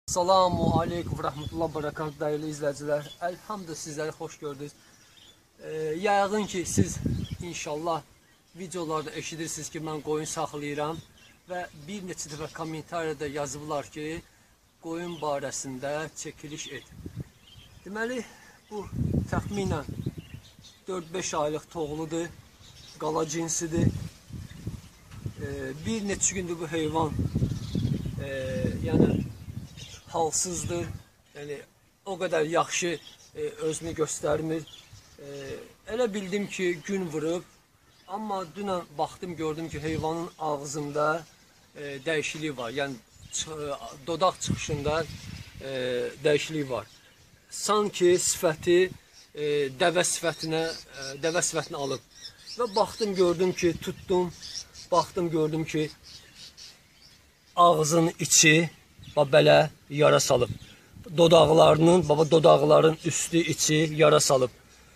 Assalamu aleykum və rəhmətullah bərəkət dəyərli izləyicilər. Elhamdülillah sizləri xoş gördük. Yəqin ki siz inşallah videolarda eşidirsiniz ki mən qoyun saxlayıram və bir neçə dəfə kommentariyada yazıblar ki qoyun barəsində çəkiliş et. Deməli bu təxminən 4-5 aylıq toğludur, qala cinsidir. Bir neçə gündür bu heyvan yəni halsızdır, yəni o qədər yaxşı özünü göstərmir. Elə bildim ki gün vurub, amma dünən baxdım gördüm ki heyvanın ağzında dəyişiklik var, yəni dodaq çıxışında dəyişiklik var. Sanki sifəti dəvə sifətini alıb və baxdım gördüm ki tutdum, baxdım gördüm ki ağzının içi belə yara salıb. Dodaqların üstü içi yara salıb.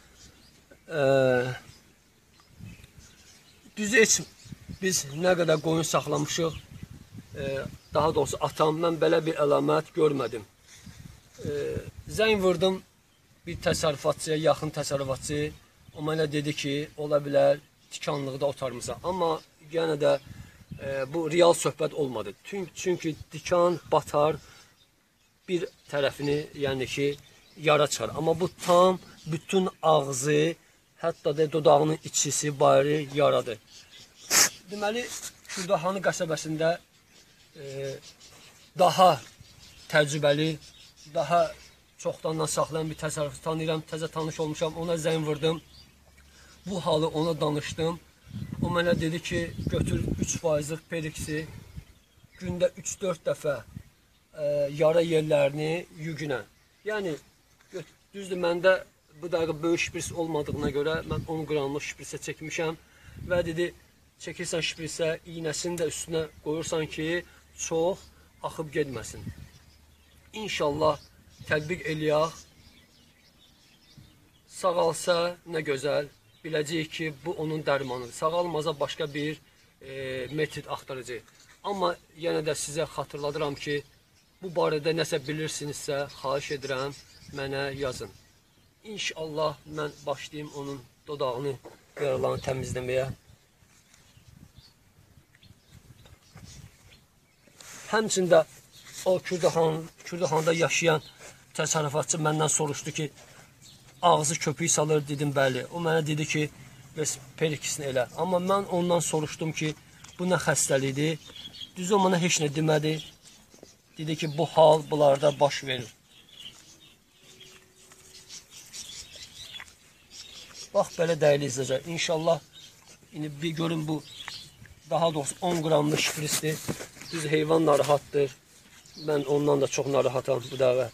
Düzü heç biz nə qədər qoyun saxlamışıq, daha doğrusu atam, mən belə bir əlamət görmədim. Zəng vurdum bir təsərrüfatçıya, yaxın təsərrüfatçı, o mənə dedi ki, ola bilər tikanlıqda otarmısan. Amma yenə də bu real söhbət olmadı. Çünki dikan batar, bir tərəfini, yəni ki, yara çıxar. Amma bu tam, bütün ağzı, hətta da dodağının içisi, bayırı yaradır. Deməli, Kürdahanı qəsəbəsində daha təcrübəli, daha çoxdandan saxlayan bir təsərrüfatçı tanıyıram, təzə tanış olmuşam, ona zəng vurdum. Bu halı ona danışdım. O mənə dedi ki, götür 3%-lıq periksi, gündə 3-4 dəfə yara yerlərini yügünə. Yəni, düzdür, məndə bu dəqiqə böyük şpris olmadığına görə mən 10 qramlıq şprisə çəkmişəm və dedi, çəkirsən şprisə, iynəsini də üstünə qoyursan ki, çox axıb getməsin. İnşallah tətbiq eləyək, sağalsa nə gözəl. Biləcəyik ki, bu onun dərmanıdır. Sağalmaza başqa bir metod axtaracaq. Amma yenə də sizə xatırladıram ki, bu barədə nəsə bilirsinizsə, xahiş edirəm, mənə yazın. İnşallah mən başlayayım onun dodağını, yaralarını təmizləməyə. Həmçində o Kürdahanda yaşayan təsərrüfatçı məndən soruşdu ki, ağzı köpük salır, dedim bəli. O mənə dedi ki, perikisini elə. Amma mən ondan soruşdum ki, bu nə xəstəlikdir? Düzü o mənə heç nə demədi. Dedi ki, bu hal bunlarda baş verir. Bax, belə dəyərli izləyəcək. İnşallah, bir görün bu, daha doğrusu 10 qramlı şprisdir. Düz heyvan narahatdır. Mən ondan da çox narahatam bu dəvə.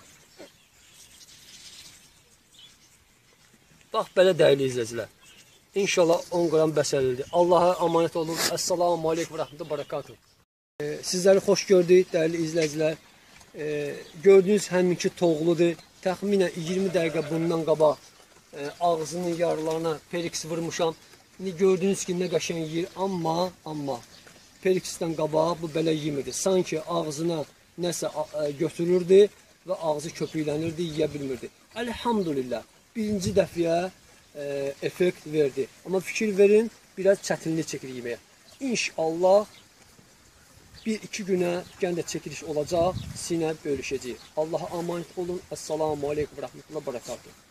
Bax, belə dəyərli izləyicilər. İnşallah 10 qram bəsəlidir. Allaha amanət olun. Assalamu aleykum və rəhmətullah bərəkatuhu. Sizləri xoş gördük, dəyərli izləyicilər. Gördüyünüz həminki toğludur. Təxminən 20 dəqiqə bundan qabaq ağzının yaralarına periks vurmuşam. İndi gördüyünüz ki, nə qəşəng yeyir. Amma periksdən qabaq bu belə yemirdi. Sanki ağzına nəsə götürürdü və ağzı köpüklənirdi, yeyə bilmirdi. Elhamdülillah. Birinci dəfəyə effekt verdi. Amma fikir verin, biraz çətinlik çəkir yeməyə. İnşallah 1-2 günə yenə də çəkiliş olacaq, sizinlə bölüşəcəyik. Allaha amanət olun. Assalamu aleykum və rəhmətullah bərəkatuhu.